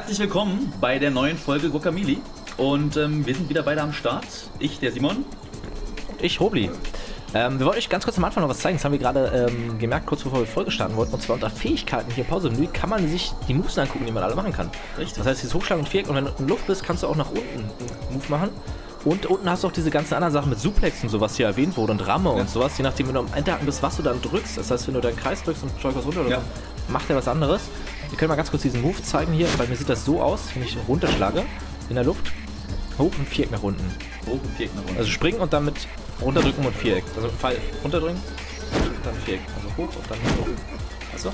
Herzlich willkommen bei der neuen Folge Guacamelee. Und wir sind wieder beide am Start. Ich, der Simon. Ich, Hobli. Wir wollten euch ganz kurz am Anfang noch was zeigen. Das haben wir gerade gemerkt, kurz bevor wir die Folge starten wollten. Und zwar unter Fähigkeiten hier Pause-Menü kann man sich die Moves angucken, die man alle machen kann. Richtig. Das heißt, dieses Hochschlagen und Viereck. Und wenn du in Luft bist, kannst du auch nach unten einen Move machen. Und unten hast du auch diese ganzen anderen Sachen mit Suplex und sowas hier erwähnt wurde und Ramme und sowas. Je nachdem, wenn du am Ende bist, was du dann drückst. Das heißt, wenn du deinen Kreis drückst und steuerst runter, oder so, macht er was anderes. Wir können mal ganz kurz diesen Move zeigen hier. Bei mir sieht das so aus, wenn ich runterschlage in der Luft. Hoch und Viereck nach unten. Hoch und Viereck nach unten. Also springen und dann mit runterdrücken und Viereck. Also Fall runterdrücken und dann Viereck. Also hoch und dann hoch. Achso.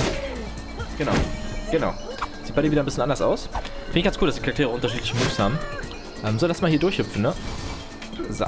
Genau. Sieht bei dir wieder ein bisschen anders aus. Finde ich ganz cool, dass die Charaktere unterschiedliche Moves haben. So, lass mal hier durchhüpfen, ne? So.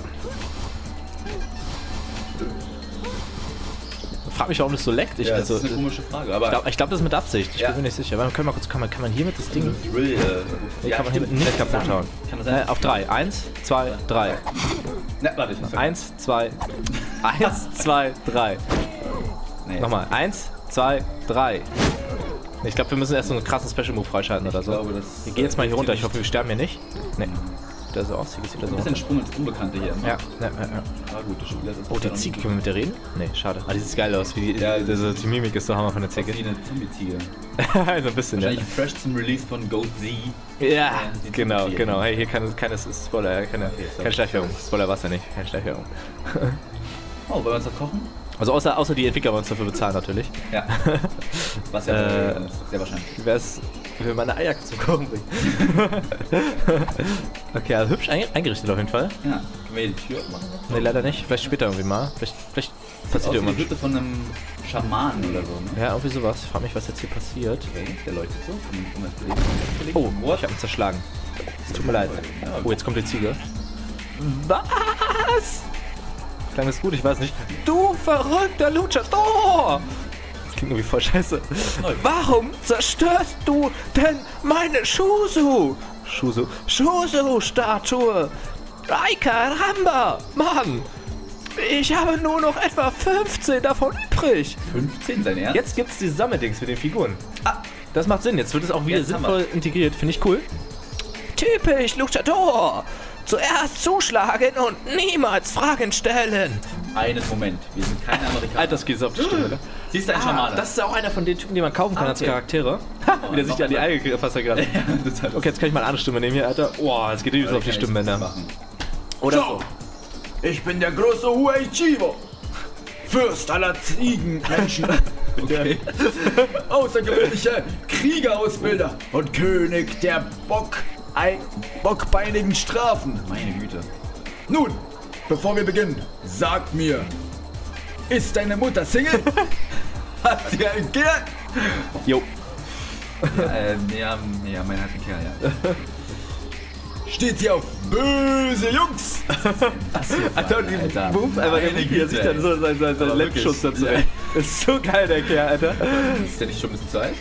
Frag mich, warum das so leckt. Ja, das ist eine komische Frage, aber ich glaube, das ist mit Absicht. Ich bin mir nicht sicher. Aber können wir mal kurz, kann man hier mit das Ding... kann man hier mit nicht kaputt hauen. Auf 3. 1, 2, 3. Ne, warte, ich muss 1, 2, 1, 2, 3. Nee. Nochmal. 1, 2, 3. Ich glaube, wir müssen erst so einen krassen Special Move freischalten oder so. Wir gehen jetzt mal hier runter. Ich hoffe, wir sterben hier nicht. Ne. Sieht das so aus? Sieht das so ein bisschen Sprung ins Unbekannte hier immer. Ja. Ah, gut, das Spiel ist Oh, die Ziege, können wir mit der reden? Ne, schade. Ah, die sieht geil aus. Die Mimik ist so Hammer von der Ziege. Wie eine Zombie-Ziege. So ein bisschen, ja. Wahrscheinlich fresh zum Release von Goat Z. Ja, genau. Hey, hier keine Spoiler, keine Schleichwerbung. Spoiler war es ja nicht, keine Schleichwerbung. Oh, wollen wir uns das kochen? Also außer die Entwickler wollen uns dafür bezahlen natürlich. Ja. Was ja sehr wahrscheinlich. Wie wär's, wenn wir meine Eier zum Kochen bringen? Okay, also hübsch eingerichtet auf jeden Fall. Ja. Können wir hier die Tür aufmachen? Ne, leider nicht. Vielleicht später irgendwie mal. Vielleicht passiert irgendwas. Die Hütte von einem Schamanen oder so, ne? Ja, irgendwie sowas. Ich frag mich, was jetzt hier passiert. Okay, der leuchtet so. Oh, ich hab ihn zerschlagen. Es tut mir leid. Oh, jetzt kommt die Ziege. Was? Klang das gut? Ich weiß nicht. Du verrückter Luchador! Das klingt irgendwie voll scheiße. Warum zerstörst du denn meine Shuzu-Statue? Ay caramba! Mann! Ich habe nur noch etwa 15 davon übrig. 15, dein Ernst? Jetzt gibt's die Sammeldings mit den Figuren. Ah, das macht Sinn. Jetzt wird es auch wieder sinnvoll integriert. Finde ich cool. Typisch Luchador! Zuerst zuschlagen und niemals Fragen stellen. Einen Moment, wir sind keine Amerikaner. Alter, das geht so auf die Stimme, ne? Siehst du ein Schamane? Das ist auch einer von den Typen, die man kaufen kann als Charaktere. Wie der sich an die Eier gefasst hat gerade. Okay, jetzt kann ich mal eine andere Stimme nehmen hier, Alter. Boah, das geht übelst auf die Stimme, ne? Oder so. Ich bin der große Huichivo. Fürst aller Ziegenmenschen. Okay. Außergewöhnliche Kriegerausbilder und König der bockbeinigen Strafen. Meine Güte. Nun, bevor wir beginnen, sag mir, ist deine Mutter Single? Hat sie ein Kind? Jo. Ja, mein hat ein Kerl, ja. Steht sie auf böse Jungs? Alter, die Move, einfach wie er sich dann so seinen Lenkschutz dazu. Ja. Das ist so geil, der Kerl, Alter. Ist der nicht schon ein bisschen zu alt?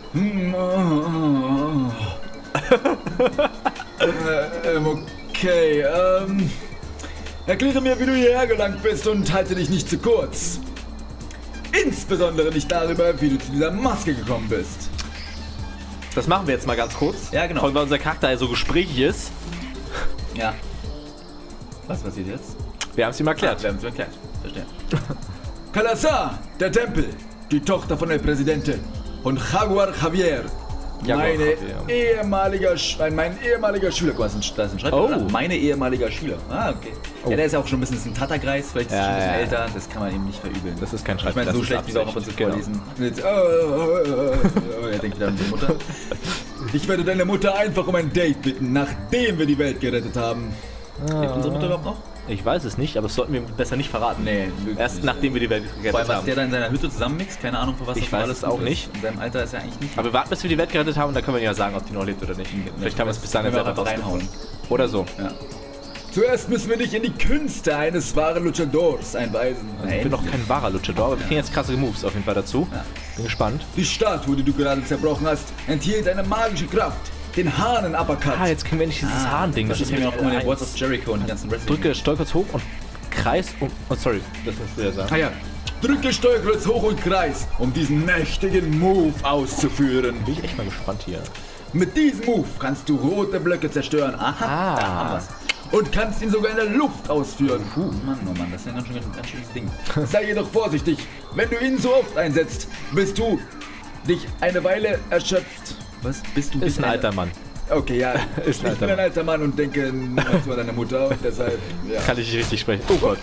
Okay, erkläre mir, wie du hierher gelangt bist und halte dich nicht zu kurz. Insbesondere nicht darüber, wie du zu dieser Maske gekommen bist. Das machen wir jetzt mal ganz kurz. Ja, genau. Weil unser Charakter so gesprächig ist. Ja. Was passiert jetzt? Wir haben es ihm erklärt. Wir haben es erklärt. Verstehe. Kalasar, der Tempel, die Tochter von der Präsidentin und Jaguar Javier. Mein ehemaliger Schüler. Das ist ein Schreibtisch, Oh. oder? Meine ehemaliger Schüler. Ah, okay. Oh. Ja, der ist ja auch schon ein bisschen ein Tatterkreis, vielleicht ist er schon ein bisschen Ja. älter. Das kann man ihm nicht verübeln. Das ist kein Ich Schreibtisch. meine, so das schlecht ist wie sie auch ab und zu Absicht. vorlesen. Jetzt, Er denkt wieder an die Mutter. ich werde deine Mutter einfach um ein Date bitten, nachdem wir die Welt gerettet haben. Lebt unsere Mutter überhaupt noch? Ich weiß es nicht, aber das sollten wir besser nicht verraten. Nee. Erst nachdem wir die Welt Vor allem, gerettet was haben. der da in seiner Hütte zusammenmixt, keine Ahnung, für was Ich das weiß alles es auch gut nicht. ist. In seinem Alter ist er eigentlich nicht. Aber wir warten, bis wir die Welt gerettet haben und dann können wir ja sagen, ob die noch lebt oder nicht. Vielleicht haben wir es bis dahin Können wir selber einfach reinhauen. Oder so. Ja. Zuerst müssen wir dich in die Künste eines wahren Luchadors einweisen. Ich bin noch kein wahrer Luchador, aber wir kriegen jetzt krasse Moves auf jeden Fall dazu. Ja. Bin gespannt. Die Statue, die du gerade zerbrochen hast, enthielt eine magische Kraft. Den Hahnen-Uppercut. Ah, jetzt können wir nicht dieses Hahn-Ding. Das ist mir noch immer der Words of Jericho und die ganzen Wrestling. Drücke Stolperz hoch und Kreis und... Oh, sorry, das musst du ja sagen. Ah ja. Drücke Steuerkreuz hoch und Kreis, um diesen mächtigen Move auszuführen. Bin ich echt mal gespannt hier. Mit diesem Move kannst du rote Blöcke zerstören. Aha, da haben wir's. Und kannst ihn sogar in der Luft ausführen. Mann, oh Mann, das ist ein ganz schönes Ding. Sei jedoch vorsichtig. Wenn du ihn so oft einsetzt, bist du dich eine Weile erschöpft. Was? Bist du? Ist ein alter Mann. Okay, ja. Ist Ich bin ein alter Mann und denke nur zu deiner Mutter. Und deshalb, ja. Kann ich nicht richtig sprechen. Oh Gott.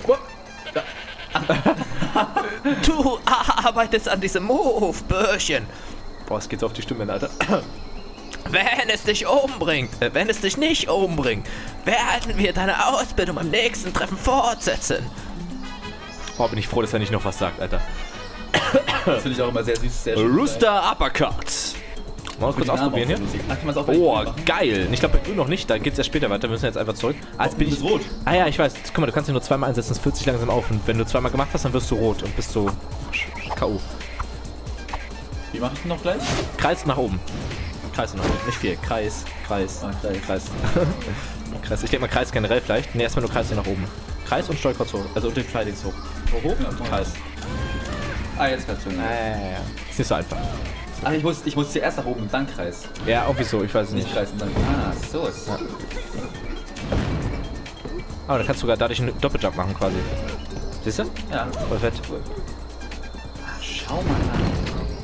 Du arbeitest an diesem Move, Bürschchen. Boah, es geht so auf die Stimme, Alter. Wenn es dich umbringt, wenn es dich nicht umbringt, werden wir deine Ausbildung beim nächsten Treffen fortsetzen. Boah, bin ich froh, dass er nicht noch was sagt, Alter. Das finde ich auch immer sehr süß, sehr schön. Rooster Uppercut. Mal kurz ausprobieren hier. Oh, geil. Ich glaube bei Grün noch nicht, da geht's ja später weiter. Wir müssen jetzt einfach zurück. Jetzt bin ich rot. Ah ja, ich weiß. Guck mal, du kannst ihn nur zweimal einsetzen, das fühlt sich langsam auf. Und wenn du zweimal gemacht hast, dann wirst du rot und bist so K.O. Wie mache ich denn noch gleich? Kreis nach oben. Kreis nach oben. Nicht viel. Kreis, Kreis, Kreis. Kreis. Ich denke mal Kreis generell vielleicht. Ne, erstmal nur Kreis hier nach oben. Kreis und Steuerkreuz hoch. Also und den Fleidings hoch. Hoch? Ja, Kreis. Ah, jetzt kannst du. Ja. Ist nicht so einfach. Ach, ich muss zuerst nach oben und dann Kreis. Ja, irgendwie so, ich weiß es nicht. Nicht Kreis und dann. Ah, so ist es. Ja. Aber dann kannst du sogar dadurch einen Doppeljump machen quasi. Siehst du? Ja. Voll fett. Schau mal an.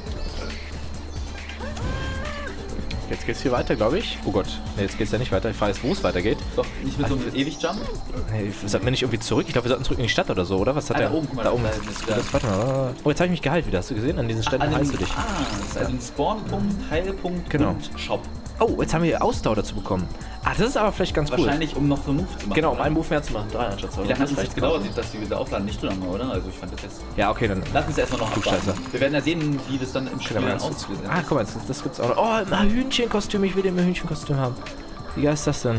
Jetzt geht's hier weiter, glaube ich. Oh Gott. Ne, jetzt geht's ja nicht weiter. Ich frage jetzt, wo es weitergeht. Doch, nicht mit so einem Ewig-Jump? Hey, sollten wir nicht irgendwie zurück? Ich glaube, wir sollten zurück in die Stadt oder so, oder? Was hat der? Da oben, guck mal. Da oben. Da Warte mal. Oh, jetzt habe ich mich geheilt wieder. Hast du gesehen? An diesen Ständen heilst du dich. Ah, das ist also ein Spawnpunkt, Heilpunkt Genau. und Shop. Oh, jetzt haben wir Ausdauer dazu bekommen. Ah, das ist aber vielleicht ganz cool. Wahrscheinlich, um noch so einen Move zu machen. Genau, um oder? einen Move mehr zu machen. 3 anstatt 2. Wie lange hat es jetzt gedauert, dass wir wieder aufladen? Nicht so lange, oder? Also ich fand das jetzt... Ja, okay, dann. Lass uns erstmal noch Klugscheißer. abwarten. Wir werden ja sehen, wie das dann im Spiel Genau, dann das aussieht. Ah, guck mal, das gibt's auch noch. Oh, ein Hühnchenkostüm. Ich will den Hühnchenkostüm haben. Wie geil ist das denn?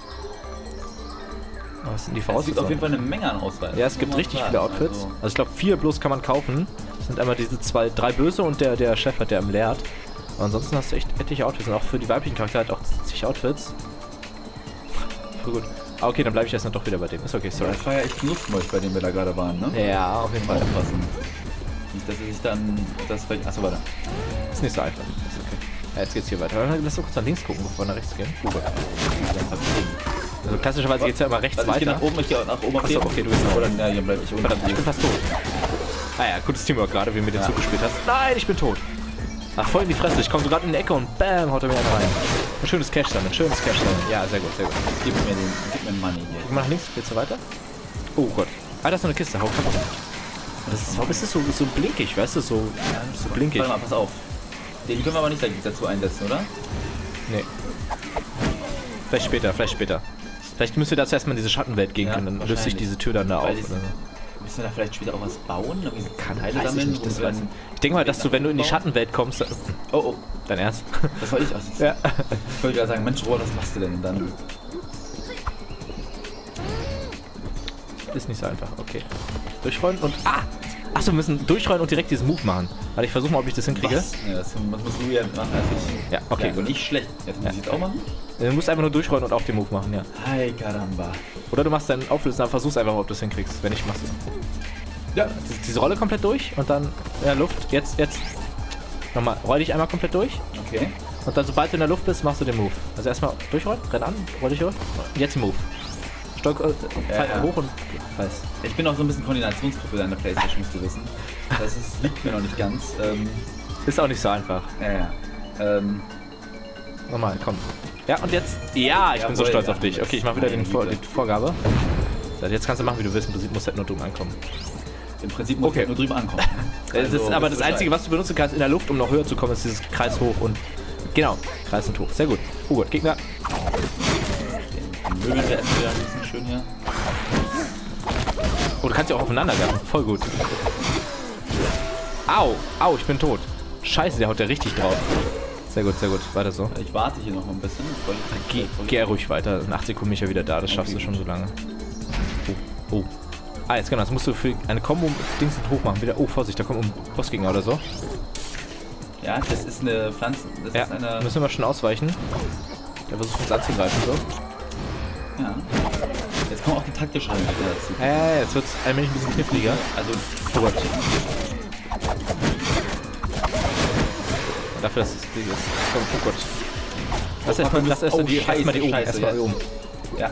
Was sind die Es gibt auf Voraussetzungen? jeden Fall eine Menge an Auswahl. Ja, es gibt richtig viele Outfits. Also ich glaube 4 bloß kann man kaufen. Das sind einmal diese 3 Böse und der Chef hat, der im Leer hat. Aber ansonsten hast du echt etliche Outfits. Und auch für die weiblichen Charaktere hat auch zig Outfits. Voll gut. Ah, okay, dann bleibe ich erst noch doch wieder bei dem. Ist okay, sorry. Das war ja echt ein Luftmolch, bei dem wir da gerade waren, ne? Ja, auf jeden Fall. Aufpassen. Nicht, dass er sich dann... Achso, warte. Ist nicht so einfach. Ist okay. Ja, jetzt geht's hier weiter. Lass doch kurz nach links gucken, bevor wir nach rechts gehen. Oh Gott. Also klassischerweise geht's ja immer rechts Ich weiter. gehe nach oben, ich gehe nach oben. Achso, okay, du gehst nach Oder, oben. ja, hier bleib ich unten. Verdammt, ich bin fast tot. Ah ja, gutes Teamwork gerade, wie du mir den Zug gespielt hast. Nein, ich bin tot. Ach, voll in die Fresse. Ich komme so gerade in die Ecke und bam, haut er mir einen rein. Ein schönes Cash dann, ein schönes Cash dann. Ja, sehr gut, sehr gut. Gib mir den Money hier. Guck mal nach links, geht's so weiter? Oh Gott. Ah, da ist noch eine Kiste. Hau, komm. Warum ist das so blinkig, weißt du? So blinkig. Warte mal, pass auf. Den können wir aber nicht dazu einsetzen, oder? Nee. Vielleicht später, vielleicht später. Vielleicht müssen wir dazu erstmal in diese Schattenwelt gehen können, dann löst sich diese Tür dann da auf. Weil Oder so. Müssen wir da vielleicht später auch was bauen? Kann Teile weiß ich sammeln? nicht, das Und weiß ich. Ich denke mal, dass du, wenn du in die Schattenwelt kommst... Oh, Dein Ernst? das war ich. Also, Ja. Ich wollte gerade sagen, Mensch, Rohr, was machst du denn dann? Ist nicht so einfach, okay. Durchrollen und... Ah! Achso, wir müssen durchrollen und direkt diesen Move machen. Warte, ich versuche mal, ob ich das hinkriege. Was? Ja, das musst du ja machen als ich. Ja, okay, Und ich schlecht. Jetzt muss ich jetzt auch machen? Du musst einfach nur durchrollen und auch den Move machen, ja. Hi, caramba. Oder du machst deinen Auflösen, dann versuchst einfach, ob du es hinkriegst. Wenn nicht, machst du Ja. diese Rolle komplett durch und dann in der Luft. Jetzt. Nochmal, roll dich einmal komplett durch. Okay. Und dann, sobald du in der Luft bist, machst du den Move. Also erstmal durchrollen, renn an, roll dich durch. Und jetzt den Move. Stock, Ja. hoch und weiß. Ich bin auch so ein bisschen Koordinationsgruppe in der Playstation, musst du wissen. Liegt mir noch nicht ganz. Ist auch nicht so einfach. Ja. Nochmal, komm. Ja, und jetzt. Ja, ich bin so Jawohl, stolz ja, auf dich. das Okay, ich mach wieder meine die Güte. Vorgabe. So, jetzt kannst du machen, wie du willst. Im Prinzip musst du halt nur dumm ankommen. Im Prinzip muss ich nur drüber ankommen. Das ist aber das Einzige, was du benutzen kannst in der Luft, um noch höher zu kommen, ist dieses Kreis hoch und. Genau, Kreis und hoch. Sehr gut. Oh gut, Gegner. Den mögen wir erst wieder ein bisschen schön hier. Oh, du kannst ja auch aufeinander werfen. Voll gut. Au, au, ich bin tot. Scheiße, der haut ja richtig drauf. Sehr gut, weiter so. Ich warte hier noch ein bisschen. Geh ruhig weiter. In 8 Sekunden bin ich ja wieder da, das schaffst du schon so lange. Oh. Ah, jetzt genau, das musst du für eine Combo Dings hoch machen. Wieder. Oh, Vorsicht, da kommt ein Bossgegner oder so. Ja, das ist eine Pflanze. Das Ja, ist eine. müssen wir schon ausweichen. Der versucht uns anzugreifen, so. Ja. Jetzt kommen auch die taktischen Elemente dazu. Jetzt wird's allmählich ein bisschen kniffliger. Also, Oh Gott. Dafür, dass es ist. Oh Gott. Lass erstmal die oben. Scheiße, Erstmal die oben. Ja.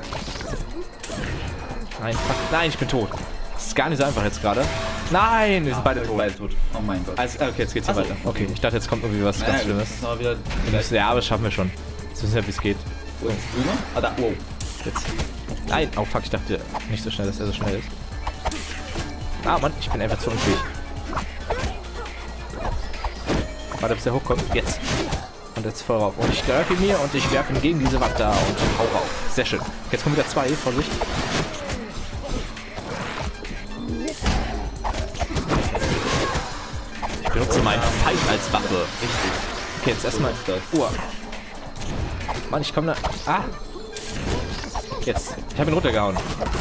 Nein, fuck. Nein, ich bin tot. Das ist gar nicht so einfach jetzt gerade. Nein, wir sind beide tot. Oh mein Gott. Also, okay, jetzt geht's hier weiter. Okay, ich dachte, jetzt kommt irgendwie was ganz Schlimmes. Das war wieder Ja, aber das schaffen wir schon. Jetzt wissen wir, wie es geht. Wo ist drüber? Ah, da. Wow. Jetzt. Nein, oh fuck, ich dachte nicht so schnell, dass er so schnell ist. Ah, Mann, ich bin einfach zu unfähig. Warte, bis der hochkommt. Jetzt. Und jetzt voll rauf. Und ich greife ihn mir und ich werfe ihn gegen diese Wand da und hau rauf. Sehr schön. Jetzt kommen wieder 2, Vorsicht. Ich benutze meinen Pfeil als Waffe. Richtig. Okay, jetzt erstmal. Mann, ich komme da. Ah! Jetzt. Ich habe ihn runtergehauen.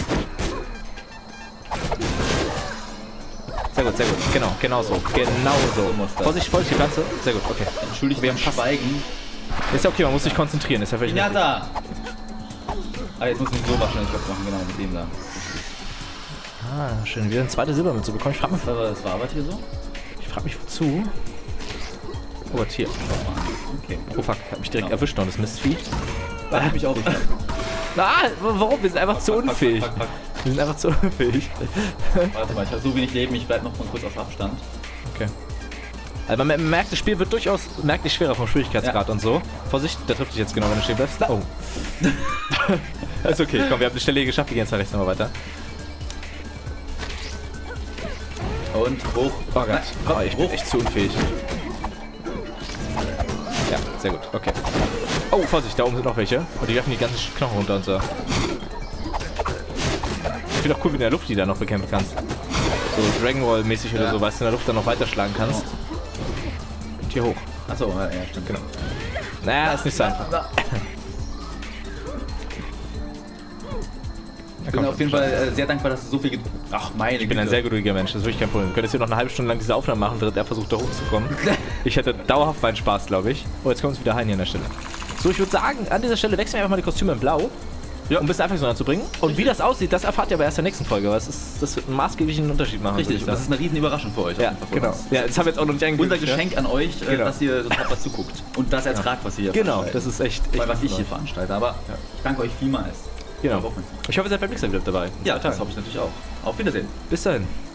Sehr gut, sehr gut. Genau so. Vorsicht, Vorsicht, die Pflanze. Sehr gut, okay. Entschuldigt, wir haben Schweigen. Ist ja okay, man muss sich konzentrieren. Ist ja völlig Ja, richtig. da! Ah, jetzt muss ich so wahrscheinlich was machen, genau, mit dem da. Ah, schön. Wieder eine zweite Silbermünze bekommen. Ich frage mich, Das war aber hier so? wozu. Oh Gott, hier. Okay. Oh fuck, ich hab mich direkt erwischt noch, das Mistvieh. Da hab ich auch nicht. Ah, warum? Wir sind einfach zu unfähig. Fuck. Wir sind einfach zu unfähig. Warte mal, ich habe so wenig Leben, ich bleib noch mal kurz auf Abstand. Okay. Also man merkt, das Spiel wird durchaus merklich schwerer vom Schwierigkeitsgrad und so. Vorsicht, der trifft dich jetzt genau, wenn du stehen bleibst. Oh. Ist okay, komm, wir haben die Stelle hier geschafft, wir gehen jetzt nach rechts nochmal weiter. Und hoch. Oh Gott, oh, ich bin echt zu unfähig. Ja, sehr gut, okay. Oh, Vorsicht, da oben sind noch welche. Und die werfen die ganzen Knochen runter und so. Ich finde auch cool, wenn du in der Luft die da noch bekämpfen kannst. So Dragon Ball mäßig oder so, weißt du, in der Luft dann noch weiterschlagen kannst. Und hier hoch. Achso, ja, stimmt, genau. Naja, ist nicht so einfach. Ich bin auf jeden Fall sehr dankbar, dass du so viel... Ach, meine Güte. Ich bin ein sehr ruhiger Mensch, das ist wirklich kein Problem. Du könntest hier noch eine halbe Stunde lang diese Aufnahme machen, während er versucht, da hochzukommen. Ich hätte dauerhaft meinen Spaß, glaube ich. Oh, jetzt kommt es wieder rein hier an der Stelle. So, ich würde sagen, an dieser Stelle wechseln wir einfach mal die Kostüme in Blau. Ja. Um ein bisschen Abwechslung anzubringen. Und wie das aussieht, das erfahrt ihr aber erst in der nächsten Folge. Das wird einen maßgeblichen Unterschied machen. Richtig, das ist eine riesen Überraschung für euch. Ja, genau. Ja, das haben wir jetzt auch noch nicht angekündigt. Unser Geschenk an euch, dass ihr so tapfer zuguckt. Und das ertragt, was ihr hier Genau, das ist echt was ich hier veranstalte. Aber ich danke euch vielmals. Genau. Ich hoffe, ihr seid beim nächsten Mal wieder dabei. Ja, das hoffe ich natürlich auch. Auf Wiedersehen. Bis dahin.